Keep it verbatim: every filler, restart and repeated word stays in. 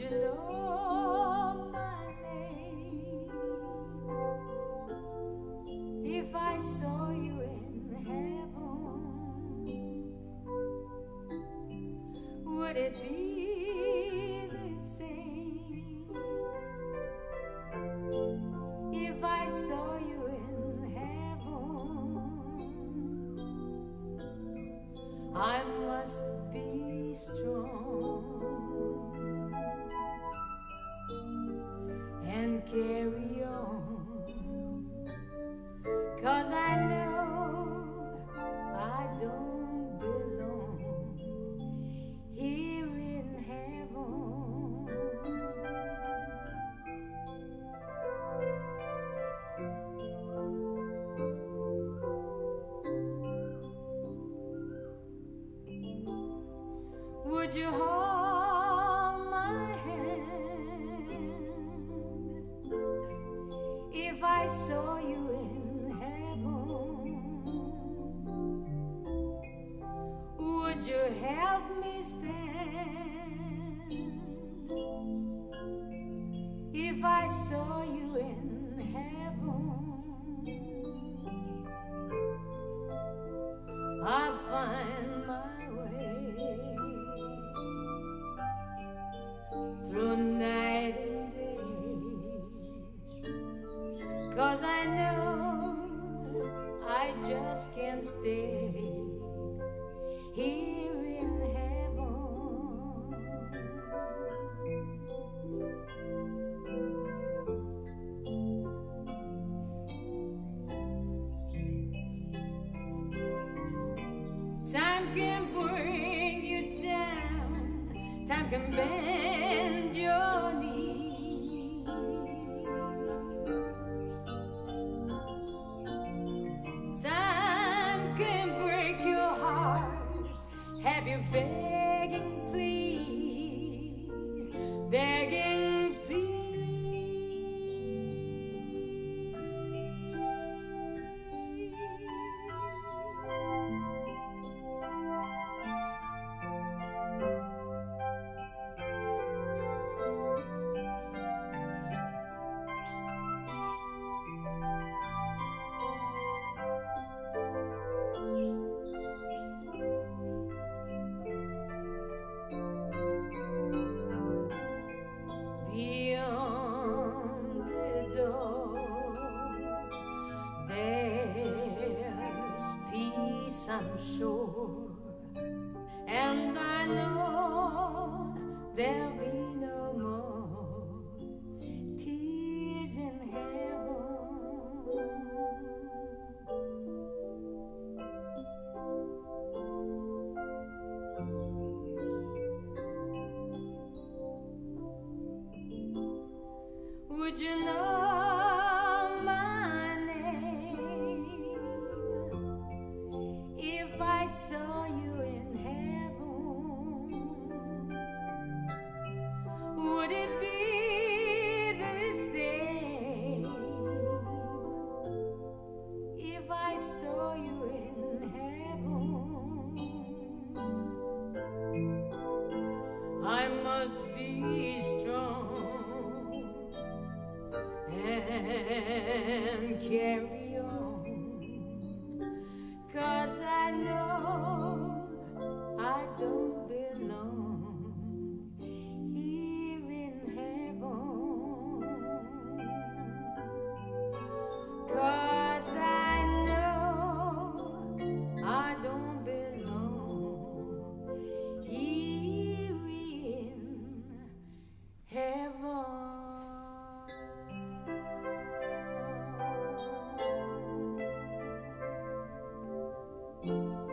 you know my name if I saw you in heaven? Would it be the same if I saw you in heaven? I must be strong and carry on, 'cause I know I don't belong here in heaven. Would you hold my hand if I saw you in heaven? Would you help me stand if I saw you in heaven? I'll find my way through night and day, 'cause I know I just can't stay here in heaven. Time can bring you down, time can bend your knees, time can break your heart, have you begging please, begging please. Beyond the door, there's peace, I'm sure, and I know there'll be no more tears in heaven. Would you know my name if I saw you in heaven? Would it be the same if I saw you in heaven? I must be strong and carry on, 'cause I know I don't belong here in heaven, 'cause I know I don't belong here in heaven. Thank you.